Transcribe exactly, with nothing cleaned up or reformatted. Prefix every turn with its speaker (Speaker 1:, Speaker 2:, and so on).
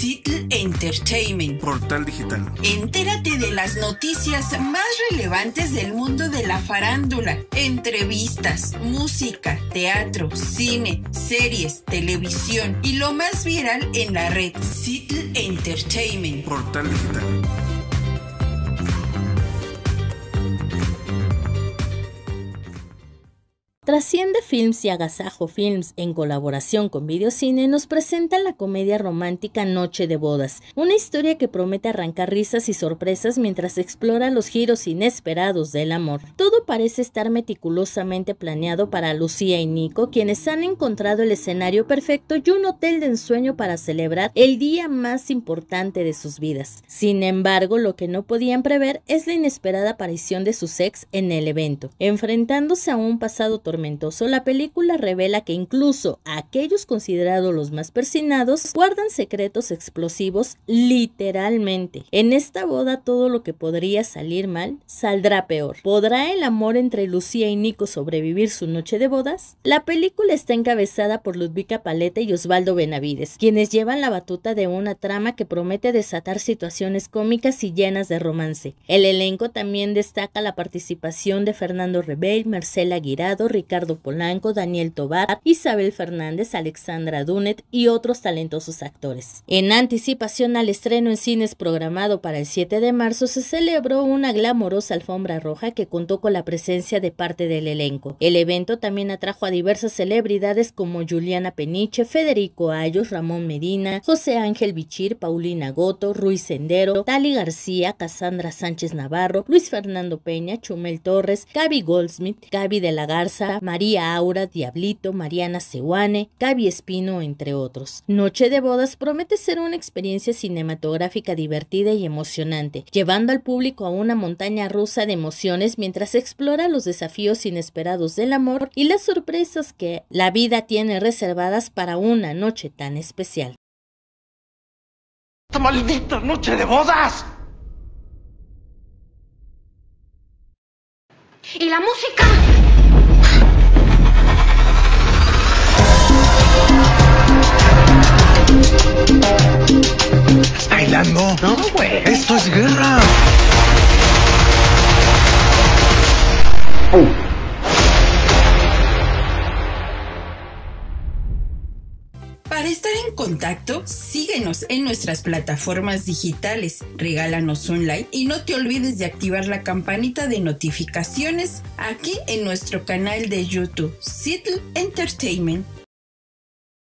Speaker 1: Seattle Entertainment.
Speaker 2: Portal digital.
Speaker 1: Entérate de las noticias más relevantes del mundo de la farándula. Entrevistas, música, teatro, cine, series, televisión y lo más viral en la red. Seattle Entertainment.
Speaker 2: Portal digital.
Speaker 3: Trasciende Films y Agasajo Films, en colaboración con Videocine, nos presentan la comedia romántica Noche de Bodas, una historia que promete arrancar risas y sorpresas mientras explora los giros inesperados del amor. Todo parece estar meticulosamente planeado para Lucía y Nico, quienes han encontrado el escenario perfecto y un hotel de ensueño para celebrar el día más importante de sus vidas. Sin embargo, lo que no podían prever es la inesperada aparición de su ex en el evento. Enfrentándose a un pasado tormentoso, la película revela que incluso aquellos considerados los más persinados guardan secretos explosivos literalmente. En esta boda todo lo que podría salir mal saldrá peor. ¿Podrá el amor entre Lucía y Nico sobrevivir su noche de bodas? La película está encabezada por Ludvika Paleta y Osvaldo Benavides, quienes llevan la batuta de una trama que promete desatar situaciones cómicas y llenas de romance. El elenco también destaca la participación de Fernando Rebell, Marcela Guirado, Ricardo Polanco, Daniel Tobar, Isabel Fernández, Alexandra Dunet y otros talentosos actores. En anticipación al estreno en cines programado para el siete de marzo, se celebró una glamorosa alfombra roja que contó con la presencia de parte del elenco. El evento también atrajo a diversas celebridades como Juliana Peniche, Federico Ayos, Ramón Medina, José Ángel Bichir, Paulina Goto, Ruiz Sendero, Tali García, Cassandra Sánchez Navarro, Luis Fernando Peña, Chumel Torres, Gaby Goldsmith, Gaby de la Garza, María Aura, Diablito, Mariana Sehuane, Gaby Espino, entre otros. Noche de Bodas promete ser una experiencia cinematográfica divertida y emocionante, llevando al público a una montaña rusa de emociones mientras explora los desafíos inesperados del amor y las sorpresas que la vida tiene reservadas para una noche tan especial.
Speaker 4: ¡Esta maldita noche de bodas!
Speaker 5: ¿Y la música?
Speaker 4: ¿Estás bailando? No, güey. Esto es guerra. Oh.
Speaker 1: Para estar en contacto, síguenos en nuestras plataformas digitales, regálanos un like y no te olvides de activar la campanita de notificaciones aquí en nuestro canal de YouTube, Seattle Entertainment.